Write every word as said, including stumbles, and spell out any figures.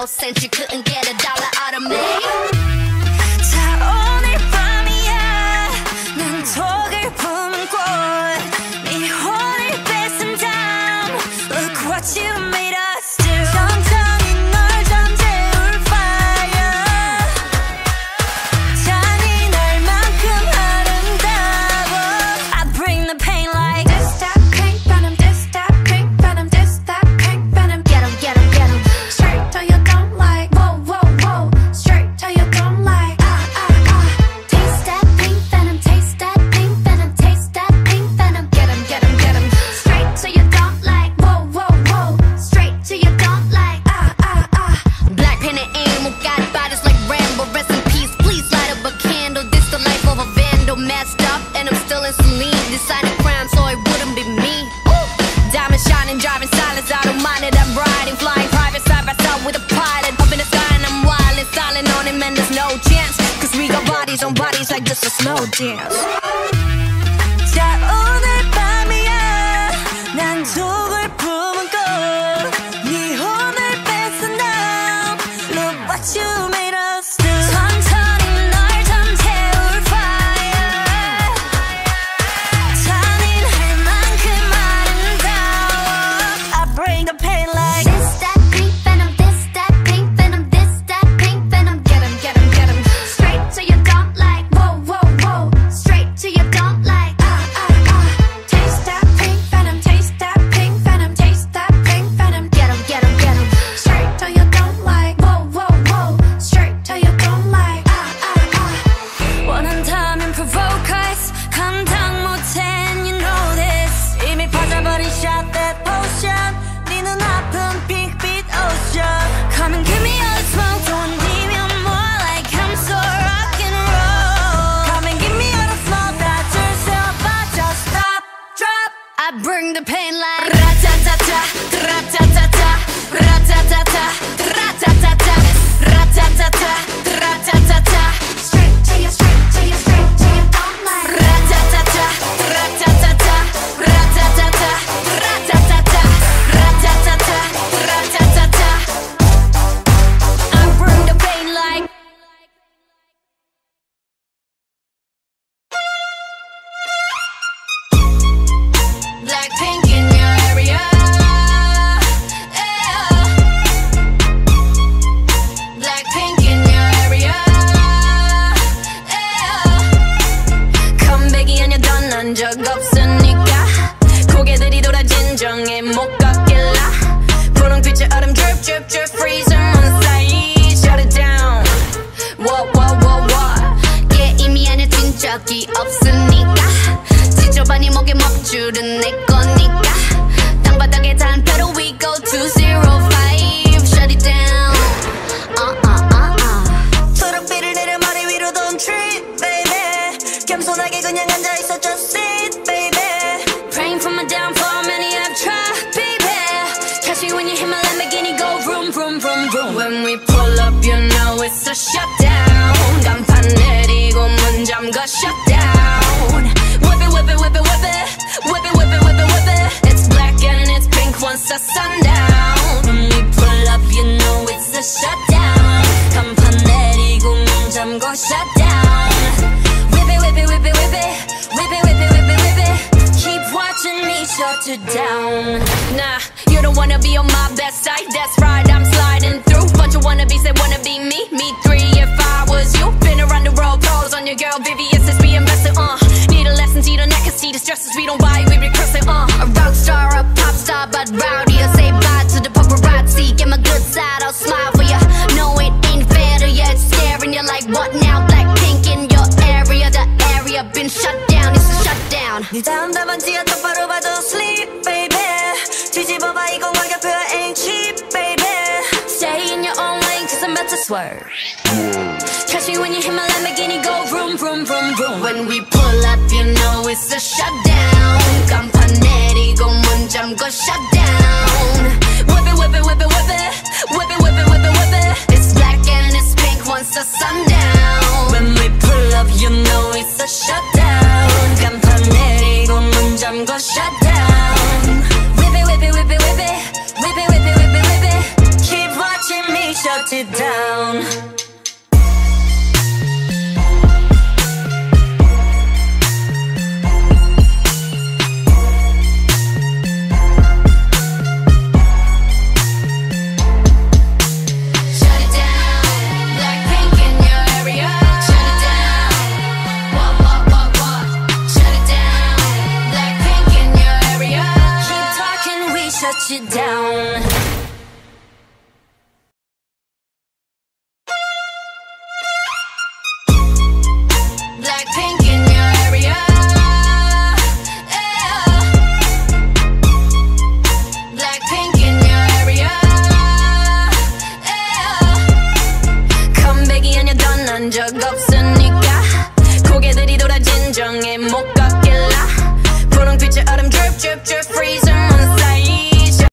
no sense. You couldn't get a dollar out of me. 자 오늘 밤이야 난 독을 품은 꽃 네 혼을 뺏은 다음 Look what you made us do. 천천히 널 잠재울 fire 잔인할 만큼 아름다워 I bring the pain like this that pink venom this that pink venom this that pink venom Get 'em, get 'em, get 'em. Straight till you don't like whoa whoa whoa Straight till you don't like ah ah ah Taste that pink venom, taste that pink venom, taste that pink venom. Get 'em, get 'em, get 'em. Straight till you don't like whoa whoa whoa Straight till you don't like ah ah ah Blackpink and aim, got bodies like Rambo. Rest in peace, please light up a candle. This the life of a vandal, messed up, and I'm still in saline. Deciding crime, so it wouldn't be me. Ooh. Diamond shining, driving silence, I don't mind it. I'm riding, flying private side by side with a pilot. Up in the sky and I'm wildin', styling on him, and there's no chance. Cause we got bodies on bodies like just a slow dance. 자 오늘 밤이야 난 독을 품은 꽃네 혼을 뺏은 다음 Look what you made us do. 천천히 널 잠재울 fire 잔인할 만큼 아름다워 I bring the pain like This that pink venom, this that pink venom, this that pink venom. Get 'em, get 'em, get 'em. Straight till you don't like whoa whoa whoa Straight till you don't like ah ah ah Taste that pink venom taste that pink venom taste that pink venom Get 'em, get 'em, get 'em. Straight till you don't like whoa whoa whoa Straight till you don't like ah ah ah 원한다면 provoke us 감당 못해 and you know this 이미 퍼져버린 shot that potion 네 눈앞은 핑크빛 ocean Come and give me all the smoke don't leave me more like I'm so rock and roll Come and give me all the smoke that turns up I just stop drop I bring the pain like ratatata, ratatata, ratatata, ratatata, ratatata, ratatata. Straight till you straight till you straight till you don't like Ratatata, ratatata, ratatata, ratatata, ratatata, ratatata. I bring the pain like Blackpink in your area. Yeah. Blackpink in your area. Yeah. 컴백이 아니던 난 적 없으니까 고개들이 돌아 진정에 못 걷길라 분홍빛의 얼음 drip drip drip freezer on side shut it down. What what what what 게임이 아니야 진 적이 없으니까 지저분이 목에 먹줄은 내 거니까 땅바닥에 단패로 we go to zero five shut it down. Uh uh uh uh. 초록빛을 내려 머리 위로 don't trip baby 겸손하게 그냥 앉아있어 just sit baby Praying for my downfall, many have tried, baby. Catch me when you hit my Lamborghini, go vroom, vroom, vroom, vroom. When we pull up, you know it's a shutdown. 간판 내리고 문 잠가 shutdown. Whip it, whip it, whip it, whip it. Whip it, whip it, whip it, whip it. It's black and it's pink once the sundown. When we pull up, you know it's a shutdown. 간판 내리고 문 잠가 shutdown. Whip it, whip it, whip it, whip it. Whip it, whip it, whip it, whip it. Keep watching me shut it down. Nah, you don't wanna be on my best side. That's right, I'm sliding through. Bunch of wannabes that wanna be me. Me three if I was you. Been around the world, pros on your girl, Vivi. It's this we invested, uh. Need a lesson, see the neck, can see the stresses we don't buy, we regress it, uh. A rock star, a pop star, but rowdy. I say bye to the paparazzi. Get my good side, I'll smile for ya. No, it ain't fair to ya. It's scaring you like what now? Blackpink in your area. The area been shut down, it's a shutdown. 네 다음 답안지야 똑바로 봐도 sleep baby 뒤집어봐 이건 가격표야 ain't cheap baby Stay in your own lane cause I'm about to swerve. Catch me when you hit my Lamborghini, go vroom, vroom, vroom, vroom. When we pull up, you know it's a shutdown. 간판 내리고 문 잠궈 shutdown.